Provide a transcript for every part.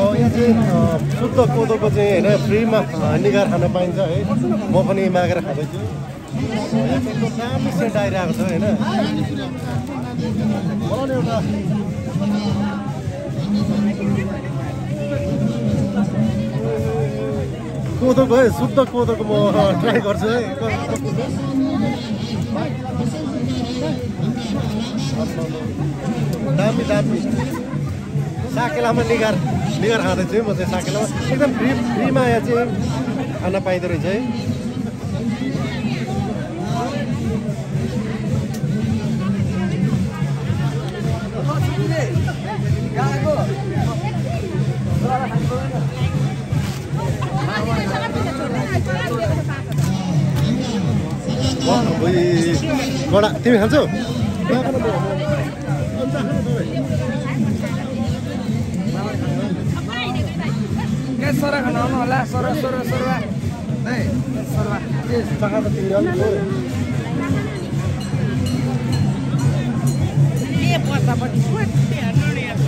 यहाँ चाहिँ शुद्ध कोदोको चाहिँ होइन फ्रीमा निगार खान पाइन्छ है। म पनि मागेर खाँदैछु। एकदम दामी सेन्ट आइरहेको छ होइन। मलाई एउटा कोदोको है शुद्ध कोदोको म ट्राई गर्छु है। दामी दामी साकेलामा निगार खाँदैछु है म चाहिँ। साकेलामा एकदम फ्रीमा यहाँ चाहिँ खाना पाइँदो रहेछ है। कडा तिमी खान्छौ? Sora kan होला sora नै sora के चखा त तिमी अलि के पर्दा पनि छोटे हेर्नु नि यस्तो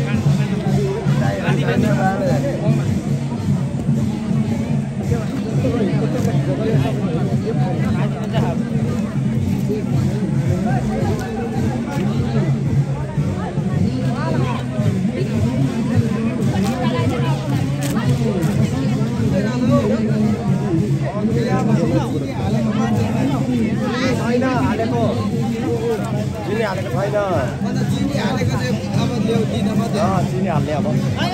चिनी हालेको छैन। चिनी हालेको चाहिँ अब ल्याउ दिन मात्रै चिनी हाल्ने अब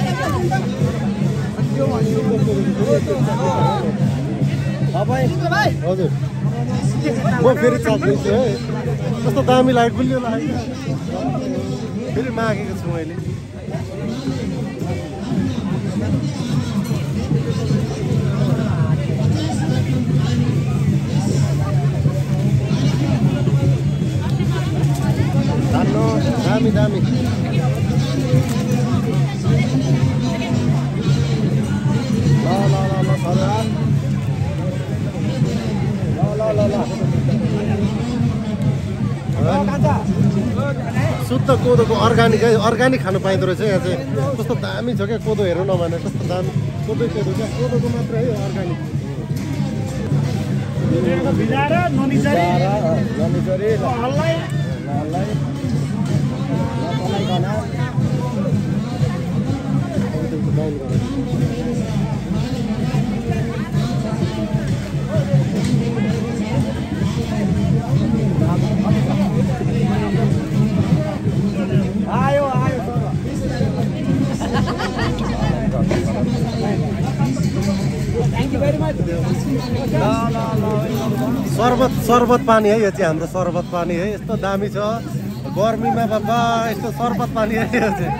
तपाईँ हजुर म फेरि चाख्दैछु है। कस्तो दामी लाग्यो गुलियो लाग्यो। फेरि मागेको छु मैले। दामी दामी शुद्ध कोदोको अर्ग्यानिक खानु पाइँदो रहेछ यहाँ चाहिँ। कस्तो दामी छ क्या कोदो हेर्नु नभने कस्तो दामी कोदो क्या कोदोको मात्र है अर्ग्यानिक। आयो थ्याङ्क यू भेरी मच। शरबत पानी है यो चाहिँ हाम्रो शरबत पानी है। यस्तो दामी छ गर्मीमा बाबा यस्तो शरबत पानी है यो चाहिँ।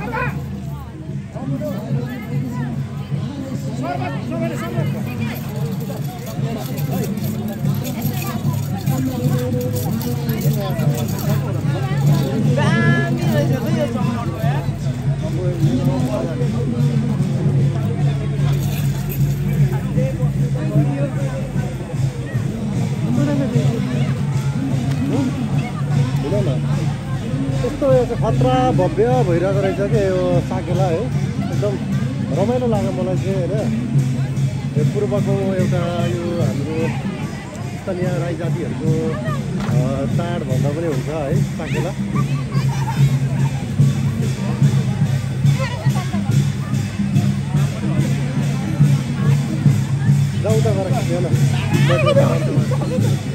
यस्तो खतरा भव्य भइरहेको रहेछ क्या यो साकेला है। एकदम रमाइलो लाग्यो मलाई चाहिँ होइन। यो पूर्वको एउटा यो हाम्रो स्थानीय राई जातिहरूको चाड भन्दा पनि हुन्छ है साकेला। जाउँ त गएर